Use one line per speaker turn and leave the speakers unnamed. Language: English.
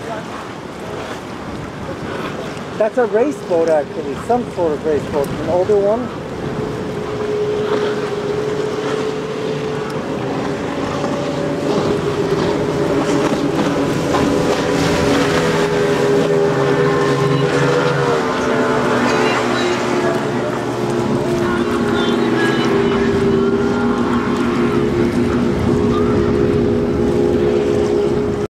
That's a race boat actually, some sort of race boat, an older one.